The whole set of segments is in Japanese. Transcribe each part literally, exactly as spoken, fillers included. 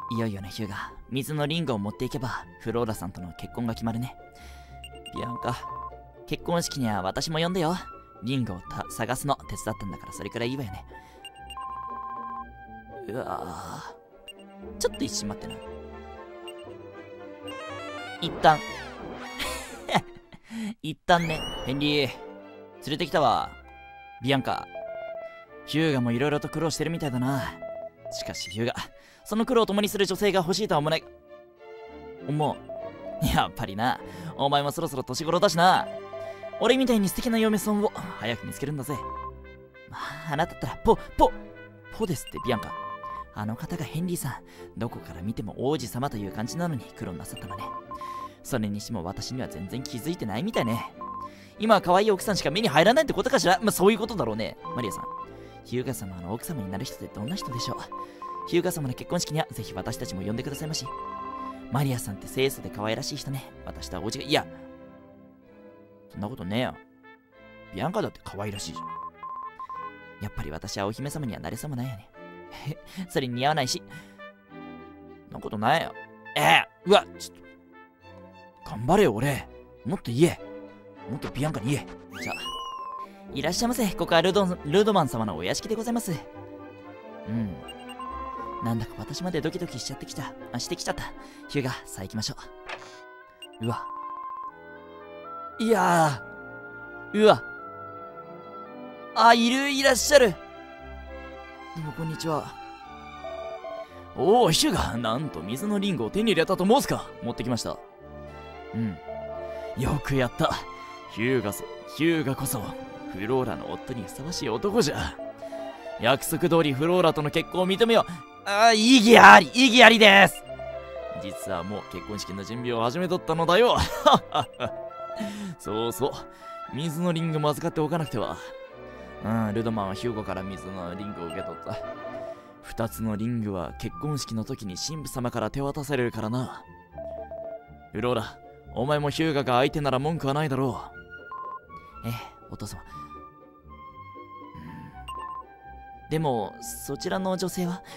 いよいよねヒューガ、水のリングを持っていけばフローラさんとの結婚が決まるね。ビアンカ、結婚式には私も呼んでよ。リングをた探すの手伝ったんだからそれくらいいいわよね。うわぁ、ちょっと一瞬待ってな。一旦一旦ね。ヘンリー連れてきたわ。ビアンカ、ヒューガもいろいろと苦労してるみたいだな。しかしヒューガ、その苦労を共にする女性が欲しいとは思わない。思う。やっぱりな、お前もそろそろ年頃だしな。俺みたいに素敵な嫁さんを早く見つけるんだぜ。まあ、あなたったらポポポですって。ビアンカ、あの方がヘンリーさん、どこから見ても王子様という感じなのに苦労なさったのね。それにしても私には全然気づいてないみたいね。今は可愛い奥さんしか目に入らないってことかしら。まあそういうことだろうね。マリアさん、ヒューガ様の奥様になる人ってどんな人でしょう。ヒューガ様の結婚式にはぜひ私たちも呼んでくださいまし。マリアさんって清楚で可愛らしい人ね。私とは王子が、いや、そんなことねえよ。ビアンカだって可愛らしいじゃん。やっぱり私はお姫様にはなれそうもないよね。それに似合わないし。そんなことないよ。ええー、うわ、ちょっと。頑張れよ、俺。もっと言え。もっとビアンカに言え。じゃあ、いらっしゃいませ。ここはルドンルードマン様のお屋敷でございます。うん。なんだか私までドキドキしちゃってきた。あ、してきちゃった。ヒューガ、さあ行きましょう。うわ。いやー。うわ。あ、いる、いらっしゃる。どうもこんにちは。おお、ヒューガ、なんと水のリングを手に入れたと申すか。持ってきました。うん。よくやった。ヒューガそ、ヒューガこそ、フローラの夫にふさわしい男じゃ。約束通りフローラとの結婚を認めよう。ああ、意義あり、意義ありです。実はもう結婚式の準備を始めとったのだよ。そうそう。水のリングも預かっておかなくては。うん、ルドマンはヒューゴから水のリングを受け取った。二つのリングは結婚式の時に神父様から手渡されるからな。フローラ、お前もヒューガが相手なら文句はないだろう。ええ、お父様。でも、そちらの女性は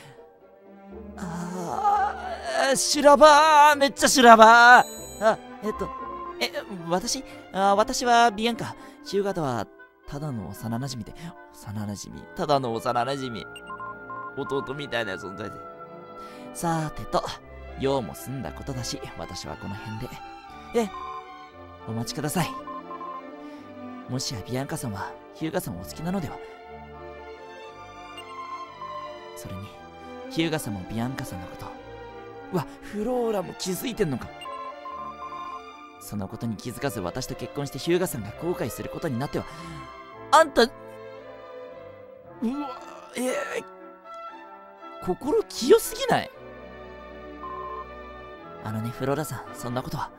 ああ、修羅場、めっちゃ修羅場。あ、えっと、え、私あ私はビアンカ。ヒューガとは、ただの幼馴染で、幼馴染ただの幼馴染弟みたいな存在で。さーてと、用も済んだことだし、私はこの辺で。え、お待ちください。もしやビアンカさんは、ヒューガさんをお好きなのでは。それに、ヒューガさんもビアンカさんのこと。うわ、フローラも気づいてんのか。そのことに気づかず私と結婚してヒューガさんが後悔することになっては、あんた、うわ、えー、心清すぎない？あのね、フローラさん、そんなことは。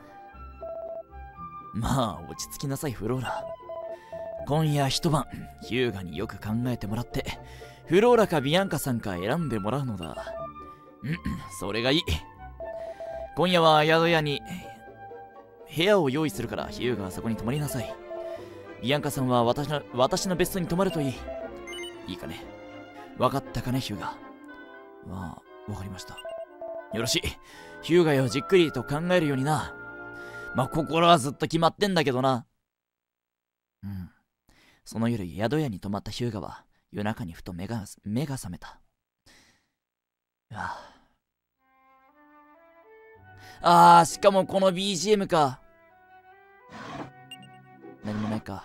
まあ、落ち着きなさい、フローラ。今夜一晩、ヒューガによく考えてもらって、フローラかビアンカさんか選んでもらうのだ。うん、それがいい。今夜は宿屋に部屋を用意するから、ヒューガはそこに泊まりなさい。ビアンカさんは私の私の別荘に泊まるといい。いいかね。わかったかね、ヒューガ。まあ、わかりました。よろしい。ヒューガよ、じっくりと考えるようにな。まあ、心はずっと決まってんだけどな。うん。その夜、宿屋に泊まったヒューガは、夜中にふと目が、目が覚めた。ああ。あー、しかもこの ビージーエム か。何もないか。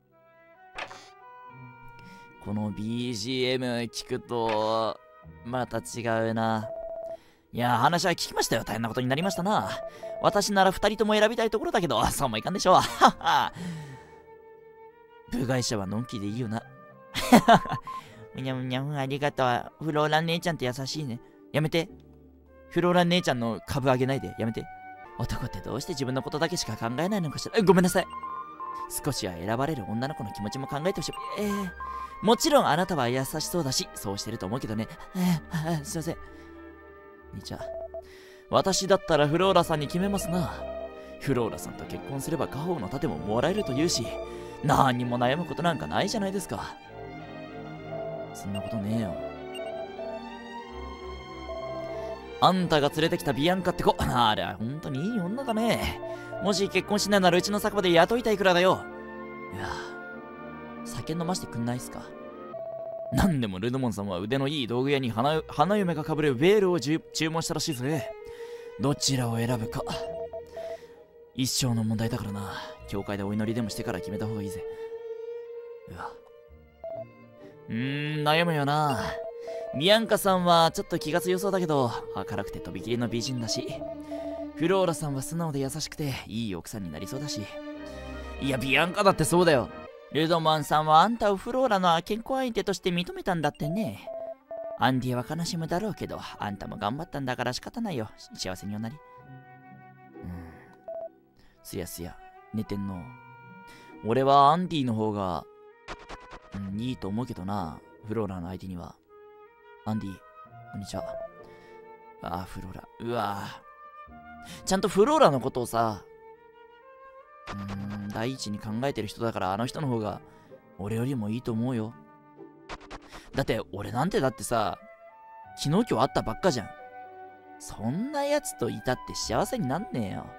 この ビージーエム 聞くと、また違うな。いやー、話は聞きましたよ。大変なことになりましたな。私なら二人とも選びたいところだけど、そうもいかんでしょう。はっは。部外者はのんきでいいよな。むにゃむにゃむ、ありがとう。フローラ姉ちゃんって優しいね。やめて。フローラ姉ちゃんの株上げないで。やめて。男ってどうして自分のことだけしか考えないのかしら。ごめんなさい。少しは選ばれる女の子の気持ちも考えてほしい。ええー、もちろんあなたは優しそうだし、そうしてると思うけどね。えー、すいません。兄ちゃん、私だったらフローラさんに決めますな。フローラさんと結婚すれば家宝の盾ももらえると言うし、何にも悩むことなんかないじゃないですか。そんなことねえよ。 あんたが連れてきたビアンカって子、あれは本当にいい女だね。もし結婚しないならうちの酒場で雇いたいくらいだよ。いや、酒飲ましてくんないっすか。なんでもルドモンさんは腕のいい道具屋に 花, 花嫁がかぶるベールを注文したらしいぜ。どちらを選ぶか。一生の問題だからな。教会でお祈りでもしてから決めた方がいいぜ。うわ。うーん、悩むよな。ビアンカさんはちょっと気が強そうだけど、明るくてとびきりの美人だし、フローラさんは素直で優しくていい奥さんになりそうだし。いや、ビアンカだってそうだよ。ルドマンさんはあんたをフローラの健康相手として認めたんだってね。アンディは悲しむだろうけど、あんたも頑張ったんだから仕方ないよ。幸せにおなり。うん。すやすや、寝てんの。俺はアンディの方が、うん、いいと思うけどな。フローラの相手には。アンディ、こんにちは。ああ、フローラ。うわぁ。ちゃんとフローラのことをさ、うーん、第一に考えてる人だから、あの人の方が俺よりもいいと思うよ。だって俺なんてだってさ、昨日今日会ったばっかじゃん。そんなやつといたって幸せになんねえよ。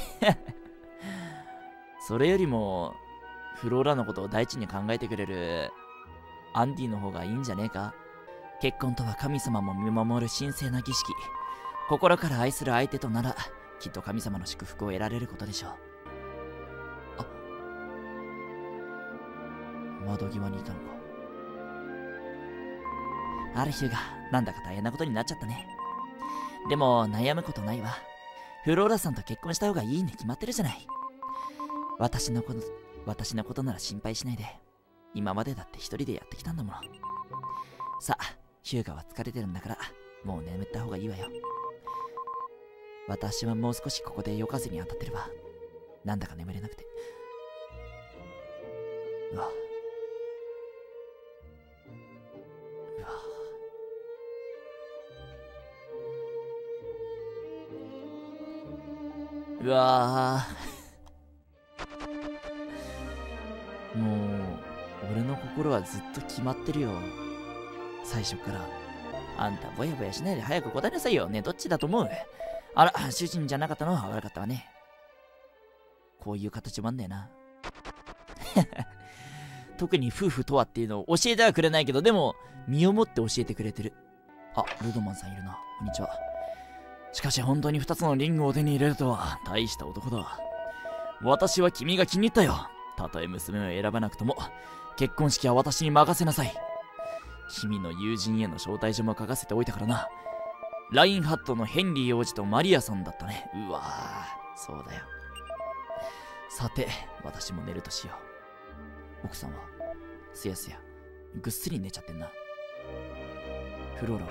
それよりもフローラのことを第一に考えてくれるアンディの方がいいんじゃねえか。結婚とは神様も見守る神聖な儀式。心から愛する相手とならきっと神様の祝福を得られることでしょう。あ、窓際にいたのか。ある日がなんだか大変なことになっちゃったね。でも悩むことないわ。フローラさんと結婚した方がいいに決まってるじゃない。私のこと私のことなら心配しないで。今までだって一人でやってきたんだもの。さあ、ヒューガは疲れてるんだからもう眠った方がいいわよ。私はもう少しここで夜風に当たってるわ。なんだか眠れなくて。うわうわうわーもう俺の心はずっと決まってるよ、最初から。あんたぼやぼやしないで早く答えなさいよね。どっちだと思う？あら、主人じゃなかったのは悪かったわね。こういう形もあんだよな。特に夫婦とはっていうのを教えてはくれないけど、でも身をもって教えてくれてる。あ、ルドマンさんいるな。こんにちは。しかし本当に二つのリングを手に入れるとは大した男だ。私は君が気に入ったよ。たとえ娘を選ばなくとも結婚式は私に任せなさい。君の友人への招待状も書かせておいたからな。ラインハットのヘンリー王子とマリアさんだったね。うわぁ、そうだよ。さて、私も寝るとしよう。奥さんはすやすやぐっすり寝ちゃってんな。フローラは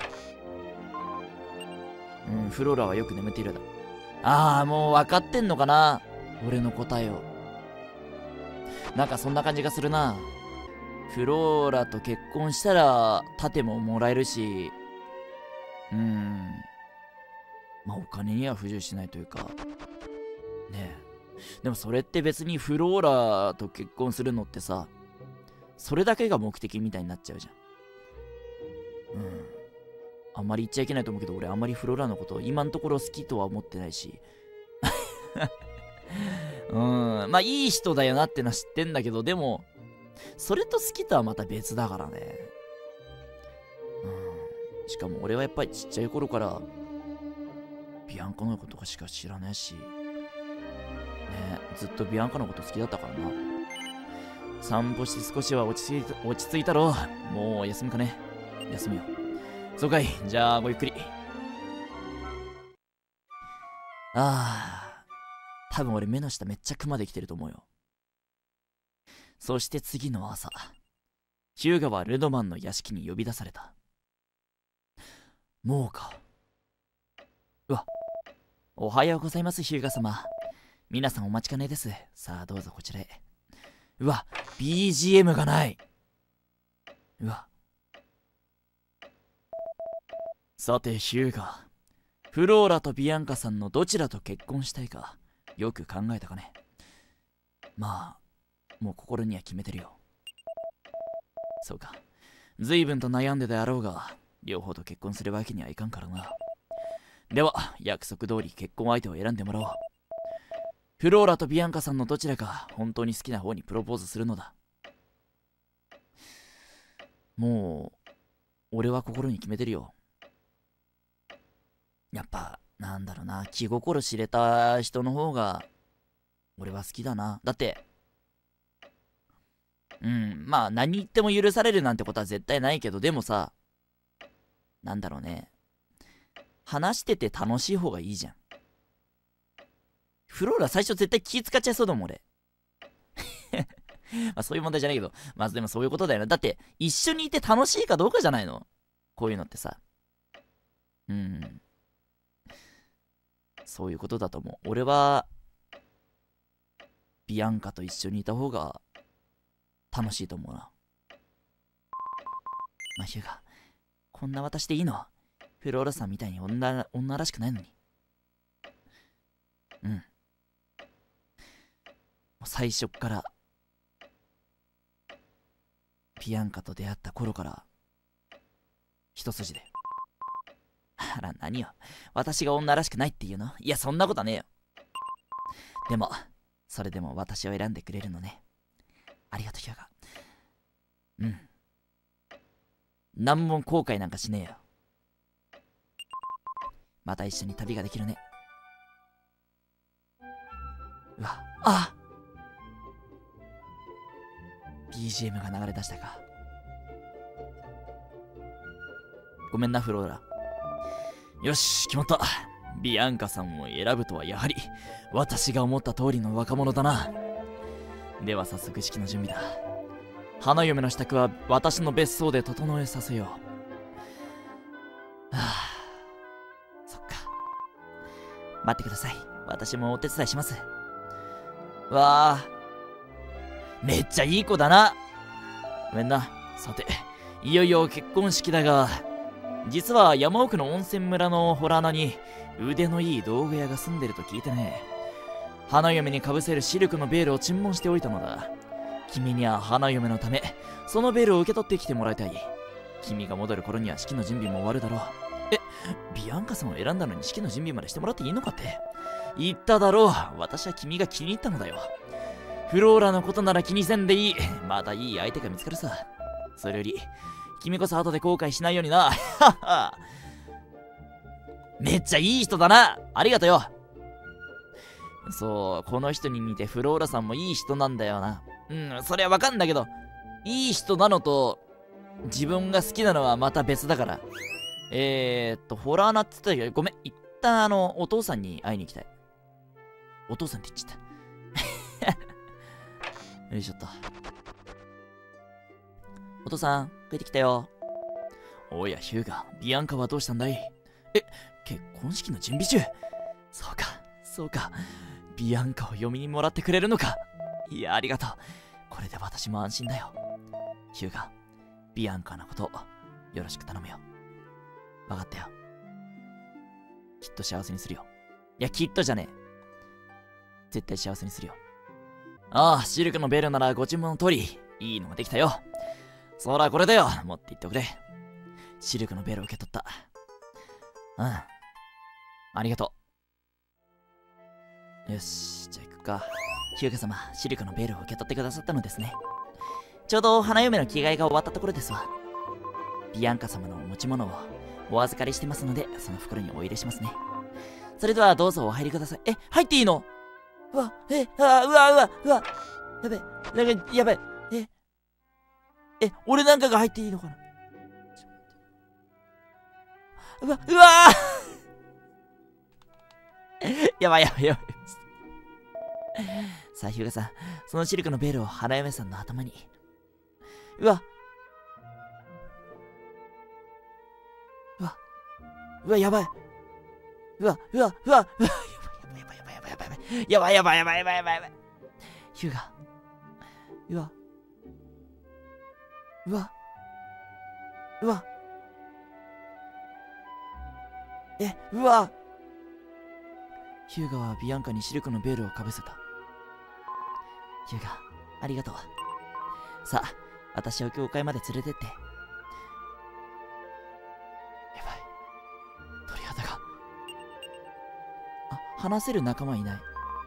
うん、フローラはよく眠っているだ。ああ、もう分かってんのかな、俺の答えを。なんかそんな感じがするな。フローラと結婚したら盾ももらえるし、うーん、まあお金には不自由しないというかねえ。でもそれって別にフローラと結婚するのってさ、それだけが目的みたいになっちゃうじゃん。うん、あんまり言っちゃいけないと思うけど、俺あんまりフローラのこと今のところ好きとは思ってないしうん、まあいい人だよなってのは知ってんだけど、でもそれと好きとはまた別だからね。うん、しかも俺はやっぱりちっちゃい頃からビアンカのことしか知らないしね、ずっとビアンカのこと好きだったからな。散歩して少しは落ち着いた落ち着いたろ。もう休むかね。休むよ。そうかい、じゃあごゆっくり。ああ、多分俺目の下めっちゃクマできてると思うよ。そして次の朝、ヒューガはルドマンの屋敷に呼び出された。もうか。うわ、おはようございます、ヒューガ様。皆さんお待ちかねです。さあどうぞこちらへ。うわ、ビージーエム がない。うわ。さてヒューガ、フローラとビアンカさんのどちらと結婚したいかよく考えたかね。まあもう心には決めてるよ。そうか、随分と悩んでであろうが両方と結婚するわけにはいかんからな。 では、約束通り結婚相手を選んでもらおう。フローラとビアンカさんのどちらか本当に好きな方にプロポーズするのだ。もう、俺は心に決めてるよ。やっぱ、なんだろうな、気心知れた人の方が、俺は好きだな。だって、うん、まあ何言っても許されるなんてことは絶対ないけど、でもさ、なんだろうね。話してて楽しい方がいいじゃん。フローラ最初絶対気使っちゃいそうだもん、俺。まあそういう問題じゃないけど、まずでもそういうことだよな。だって、一緒にいて楽しいかどうかじゃないの？こういうのってさ。うん。そういうことだと思う。俺は、ビアンカと一緒にいた方が楽しいと思うな。まあ、ヒューガ、こんな私でいいの？フローラさんみたいに女、女らしくないのに。うん。もう最初っから、ビアンカと出会った頃から、一筋で。あら、何よ。私が女らしくないっていうの？いや、そんなことはねえよ。でも、それでも私を選んでくれるのね。ありがとう、ヒューガ。うん。何も後悔なんかしねえよ。また一緒に旅ができるね。うわ、あ！ ビージーエム が流れ出したか。ごめんな、フローラ。よし、決まった。ビアンカさんを選ぶとはやはり私が思った通りの若者だな。では早速式の準備だ。花嫁の支度は私の別荘で整えさせよう。はあ、そっか。待ってください。私もお手伝いします。わあ、めっちゃいい子だな。ごめんな。さて、いよいよ結婚式だが、実は山奥の温泉村の洞穴に腕のいい道具屋が住んでると聞いてね。花嫁にかぶせるシルクのベールを注文しておいたのだ。君には花嫁のためそのベールを受け取ってきてもらいたい。君が戻る頃には式の準備も終わるだろう。え、ビアンカさんを選んだのに式の準備までしてもらっていいのかって。言っただろう。私は君が気に入ったのだよ。フローラのことなら気にせんでいい。またいい相手が見つかるさ。それより君こそ後で後悔しないようにな。めっちゃいい人だな。ありがとうよ。そう、この人に似てフローラさんもいい人なんだよな。うん、それはわかんだけど、いい人なのと自分が好きなのはまた別だから。えーっと、ホラーナって言ったけど、ごめん、一旦あの、お父さんに会いに行きたい。お父さんって言っちゃった。よいしょっと。お父さん、帰ってきたよ。おや、ヒューガ、ビアンカはどうしたんだい？え、結婚式の準備中？そうか、そうか。ビアンカを嫁にもらってくれるのか。いや、ありがとう。これで私も安心だよ。ヒューガ、ビアンカのことよろしく頼むよ。わかったよ。きっと幸せにするよ。いや、きっとじゃねえ。絶対幸せにするよ。ああ、シルクのベルならご注文の通りいいのができたよ。そらこれだよ。持って行っておくれ。シルクのベルを受け取った。うん、ありがとう。よし、じゃあ行くか。ヒューガ様、シルクのベールを受け取ってくださったのですね。ちょうど花嫁の着替えが終わったところですわ。ビアンカ様のお持ち物をお預かりしてますので、その袋にお入れしますね。それではどうぞお入りください。え、入っていいの？うわ、え、あ、うわ、うわ、うわ、やべ、なんか、やべ、え、え、俺なんかが入っていいのかな？うわ、うわーやばいやばいやばい。さあ、ヒューガさん、そのシルクのベールを花嫁さんの頭に。うわ、うわ、うわ、やばい。うわ、うわ、うわ、うわ、やばいやばいやばいやばいやばいやばいやばいやばいやばいやばいやばい。ヒューガ、うわ、うわ、うわ、え、うわ。ヒューガはビアンカにシルクのベールをかぶせた。ヒューガ、ありがとう。さあ、私を教会まで連れてって。やばい。鳥肌が話せる仲間いない。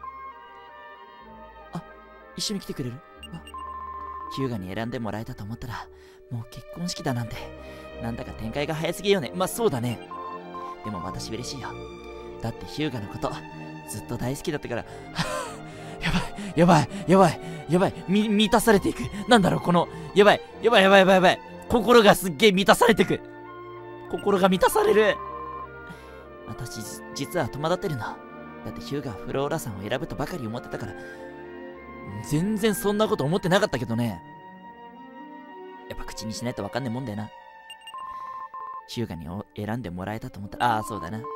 あ、一緒に来てくれる？あ、ヒューガに選んでもらえたと思ったら、もう結婚式だなんて。なんだか展開が早すぎよね。まあそうだね。でも私嬉しいよ。だってヒューガのことずっと大好きだったから。やばいやばいやばいやばいみ満たされていく。なんだろうこのやばいやばいやばいやばいやばい心がすっげえ満たされていく。心が満たされる。私実は戸惑ってるの。だってヒューガはフローラさんを選ぶとばかり思ってたから。全然そんなこと思ってなかったけどね。やっぱ口にしないとわかんねえもんだよな。ヒューガに選んでもらえたと思ったら、ああ、そうだな。うわ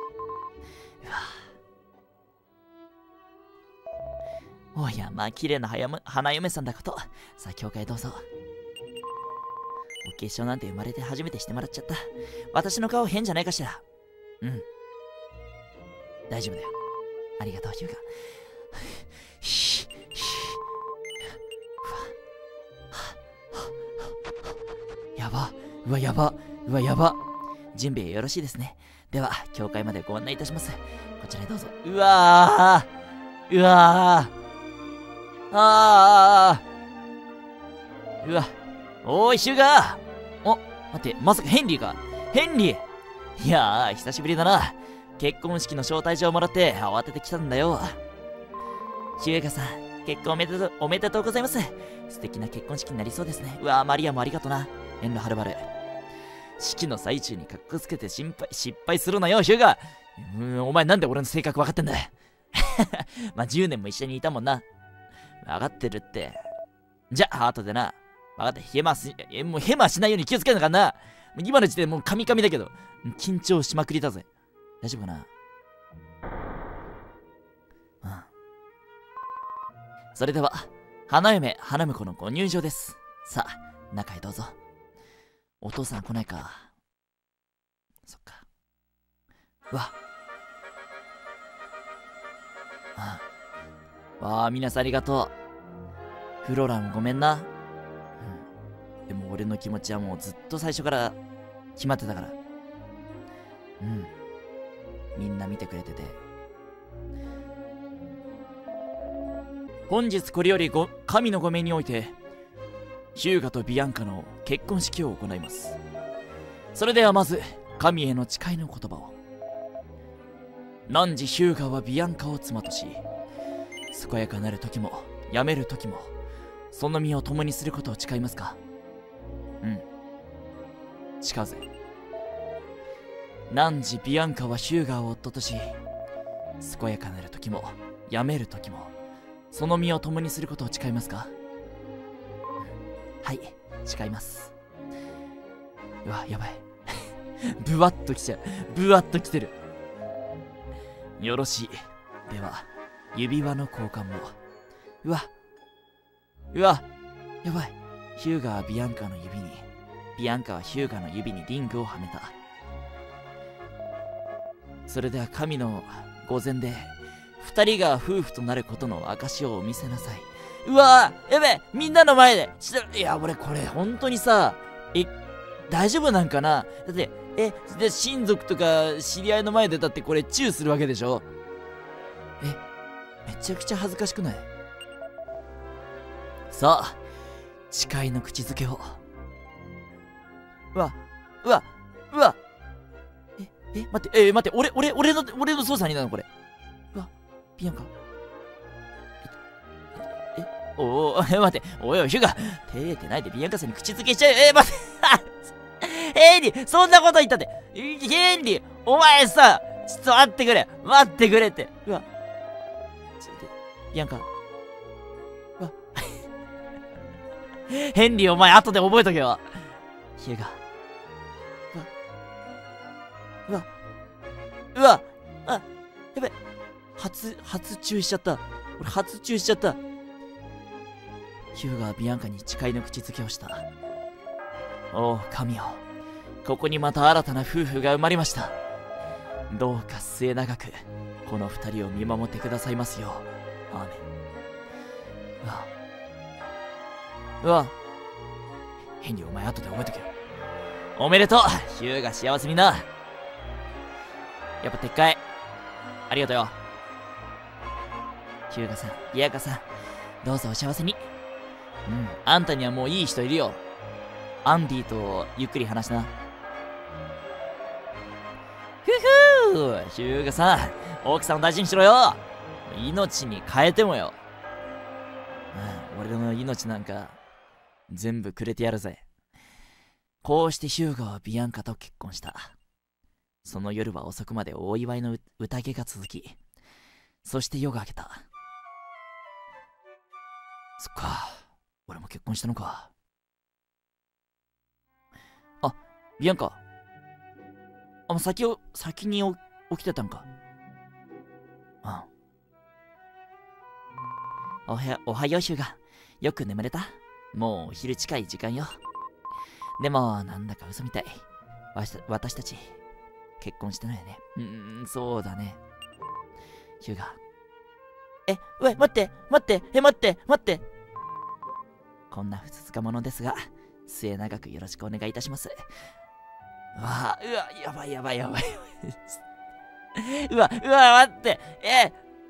おや、まあ、綺麗な花嫁さんだこと。さあ、教会どうぞ。お化粧なんて生まれて初めてしてもらっちゃった。私の顔変じゃないかしら。うん。大丈夫だよ。ありがとう、ヒューガ。ひひやば。うわ、やば。うわ、やば。準備よろしいですね。では、教会までご案内いたします。こちらへどうぞ。うわーうわーあーうわおーい、ヒューガー。お、待って、まさかヘンリーか。ヘンリー。いやー、久しぶりだな。結婚式の招待状をもらって慌ててきたんだよ。ヒューガさん、結婚おめでとう、おめでとうございます。素敵な結婚式になりそうですね。うわー、マリアもありがとな。遠慮はるばる。式の最中にカッコつけて心配、失敗するなよ、ヒューガ。うーん、お前なんで俺の性格分かってんだ。まあ、じゅうねんも一緒にいたもんな。分かってるって。じゃあ、後でな。分かった。ヘマし、え、もうヘマしないように気をつけなかんな。今の時点でもうカミカミだけど、緊張しまくりだぜ。大丈夫かな。うん。それでは、花嫁、花婿のご入場です。さあ、中へどうぞ。お父さん来ないか。そっか。うわ。ああ。わあ、皆さんありがとう。フローラもごめんな。うん。でも俺の気持ちはもうずっと最初から決まってたから。うん。みんな見てくれてて。本日これよりご神の御命において、ヒューガとビアンカの結婚式を行います。それではまず、神への誓いの言葉を。汝ヒューガはビアンカを妻とし、健やかなる時も、やめる時も、その身を共にすることを誓いますか？うん。誓ぜ。汝ビアンカはヒューガを夫とし、健やかなる時も、やめる時も、その身を共にすることを誓いますか？はい、誓います。うわ、やばい。ブワッときちゃう。ブワッときてる。よろしい。では、指輪の交換も。うわ。うわ。やばい。ヒューガはビアンカの指に、ビアンカはヒューガの指にリングをはめた。それでは神の御前で、二人が夫婦となることの証をお見せなさい。うわーやべえみんなの前でちょいや、俺これ本当にさ、え、大丈夫なんかな。だって、え、で、親族とか知り合いの前でだってこれチューするわけでしょ。え、めちゃくちゃ恥ずかしくない？さあ、誓いの口づけを。うわ、うわ、うわ。え、え、待って、え、待って、俺、俺、俺の、俺の操作になるのこれ。うわ、ビアンカ。おお、待って、おいおい、ヒューガ、照れてないでビアンカさんに口づけしちゃう。えー、待って、ヘンリー、そんなこと言ったって、ヘンリー、お前さ、ちょっと待ってくれ、待ってくれって。うわ、ちょっと待って、ビアンカ。うわ、ヘンリー、お前、後で覚えとけよ。ヒューガ。うわ、うわ、うわ、あ、やべ、初、初注意しちゃった。俺、初注意しちゃった。ヒューガはビアンカに誓いの口づけをした。おお、神よ。ここにまた新たな夫婦が生まれました。どうか末永く、この二人を見守ってくださいますよ。アーメン。うわ。うわ。ヘンリー、お前後で覚えとけよ。おめでとうヒューガ幸せにな。やっぱ撤回。ありがとうよ。 ヒューガさん、ビアンカさん、どうぞお幸せに。うん、あんたにはもういい人いるよ。アンディとゆっくり話しな。ふふー、ヒューガさん、奥さんを大事にしろよ。命に変えてもよ。うん、俺の命なんか全部くれてやるぜ。こうしてヒューガはビアンカと結婚した。その夜は遅くまでお祝いの宴が続き、そして夜が明けた。そっか、俺も結婚したのか。あ、ビアンカ。あ、先を、先に起きてたんか。うん。おはよう、おはよう、ヒューガ。よく眠れた？もうお昼近い時間よ。でも、なんだか嘘みたい。わし私たち、結婚してないよね。うーん、そうだね。ヒューガ。え、うえ、待って、待って、え、待って、待って。こんなふつつか者ですが、末永くよろしくお願いいたします。うわ、うわ、やばいやばいやばい。うわ、うわ、待って、え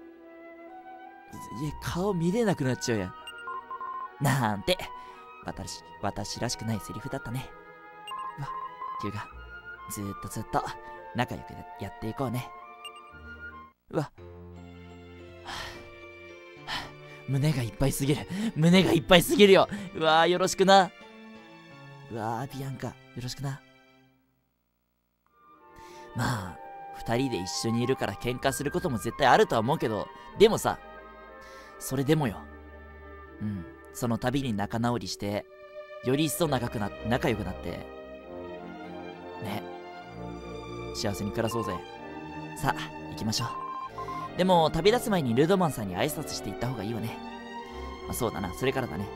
いや、顔見れなくなっちゃうやん。なんて、私、私らしくないセリフだったね。うわ、ヒューガ、ずーっとずっと仲良くやっていこうね。うわ、はあはあ、胸がいっぱいすぎる。胸がいっぱいすぎるよ。うわー、よろしくな。うわー、ビアンカ、よろしくな。まあ、二人で一緒にいるから喧嘩することも絶対あるとは思うけど、でもさ、それでもよ。うん。その度に仲直りして、より一層長くな、仲良くなって、ね。幸せに暮らそうぜ。さあ、行きましょう。でも、旅立つ前にルドマンさんに挨拶して行った方がいいよね。まあ、そうだな。それからだね。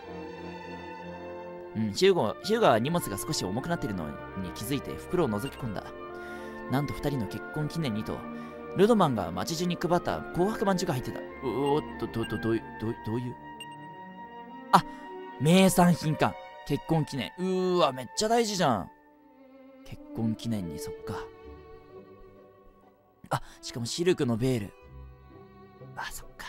うん、ヒューゴ、ヒューガは荷物が少し重くなっているのに気づいて袋を覗き込んだ。なんと二人の結婚記念にと、ルドマンが街中に配った紅白まんじゅうが入ってた。うおっと、ど、ど、どういう、どうどういう。あ、名産品か。結婚記念。うーわ、めっちゃ大事じゃん。結婚記念に、そっか。あ、しかもシルクのベール。あ、そっか。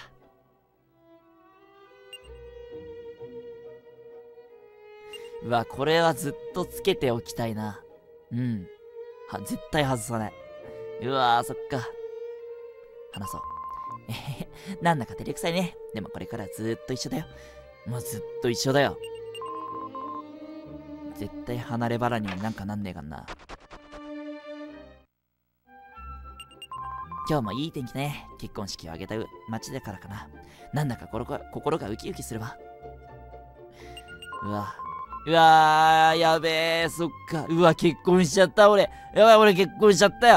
うわ、これはずっとつけておきたいな。うん。は、絶対外さない。うわー、そっか。話そう。えへへ、なんだか照れくさいね。でもこれからずっと一緒だよ。もうずっと一緒だよ。絶対離れ離れになんかなんねえかんな。今日もいい天気ね。結婚式を挙げた街だからかな。なんだか心が、心がウキウキするわ。うわ。うわー、やべえ、そっか。うわ、結婚しちゃった、俺。やばい、俺結婚しちゃったよ。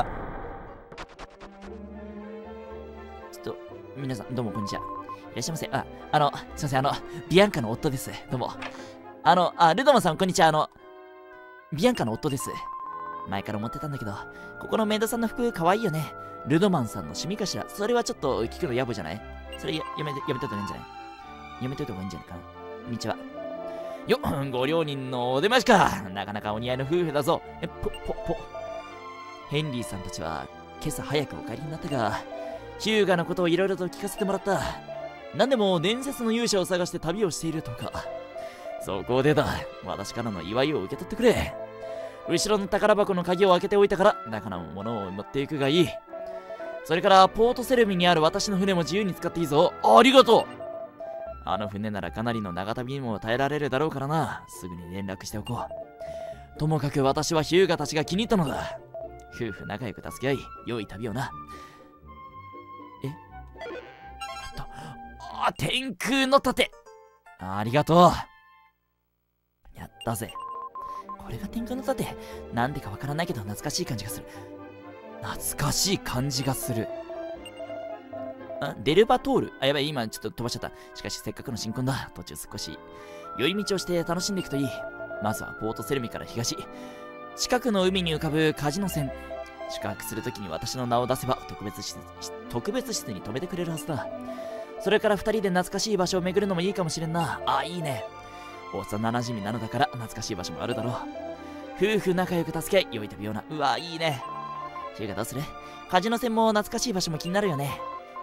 ちょっと、皆さん、どうもこんにちは。いらっしゃいませ。あ、あの、すいません、あの、ビアンカの夫です。どうも。あの、あ、ルドマンさん、こんにちは。あの、ビアンカの夫です。前から思ってたんだけど、ここのメイドさんの服、かわいいよね。ルドマンさんの趣味かしら。それはちょっと聞くの野暮じゃない？それや、やめて、やめといた方がいいんじゃない？やめといた方がいいんじゃないかな。こんにちは。よっ、ご両人のお出ましか。なかなかお似合いの夫婦だぞ。え、ぽ、ぽ、ぽ。ヘンリーさんたちは今朝早くお帰りになったが、ヒューガのことをいろいろと聞かせてもらった。なんでも伝説の勇者を探して旅をしているとか。そこでだ、私からの祝いを受け取ってくれ。後ろの宝箱の鍵を開けておいたから、中のものを持っていくがいい。それから、ポートセルミにある私の船も自由に使っていいぞ。ありがとう。あの船ならかなりの長旅にも耐えられるだろうからな。すぐに連絡しておこう。ともかく私はヒューガたちが気に入ったのだ。夫婦仲良く助け合い、良い旅をな。えあと、あ、天空の盾。ありがとう。やったぜ。これが天空の盾。なんでかわからないけど懐かしい感じがする。懐かしい感じがする。あ、デルバトール。あ、やばい、今ちょっと飛ばしちゃった。しかしせっかくの新婚だ。途中少し寄り道をして楽しんでいくといい。まずはポートセルミから東。近くの海に浮かぶカジノ船。宿泊するときに私の名を出せば特別室、特別室に泊めてくれるはずだ。それから二人で懐かしい場所を巡るのもいいかもしれんな。あ、いいね。幼馴染なのだから懐かしい場所もあるだろう。夫婦仲良く助け合い、良い旅をな。うわ、いいね。ヒューガどうする？カジノ船も懐かしい場所も気になるよね。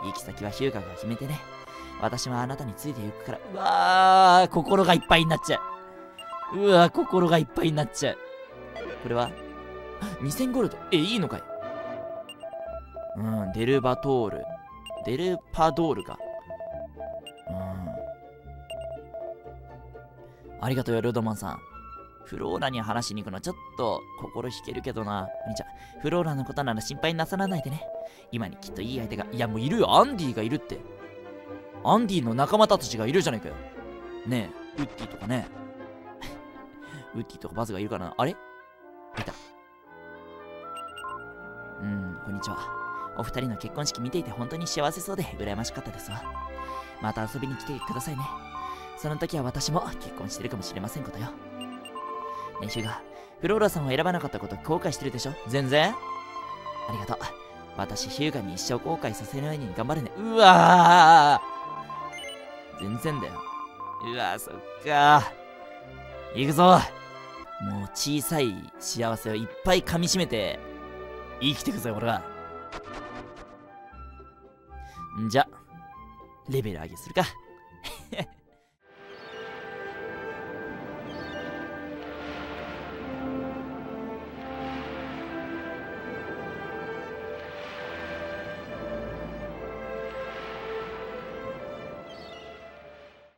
行き先はヒューガが決めてね。私はあなたについていくから。うわー、心がいっぱいになっちゃう。うわー、心がいっぱいになっちゃう。これはにせんゴールド。え、いいのかい。うん、デルバトール。デルパドールか。うん。ありがとうよ、ルドマンさん。フローラに話しに行くのちょっと心引けるけどな。お兄ちゃん、フローラのことなら心配なさらないでね。今にきっといい相手が。いや、もういるよ。アンディがいるって。アンディの仲間たちがいるじゃないかよ。ねえ、ウッディとかね。ウッディとかバズがいるからな。あれいた。うん、こんにちは。お二人の結婚式見ていて本当に幸せそうで羨ましかったですわ。また遊びに来てくださいね。その時は私も結婚してるかもしれませんことよ。ねえヒューガ、フローラさんを選ばなかったこと後悔してるでしょ。全然ありがとう。私ヒューガに一生後悔させないように頑張るね。うわー、全然だよ。うわー、そっかー。行くぞ。もう小さい幸せをいっぱい噛みしめて生きてくぞよ俺は。んじゃレベル上げするか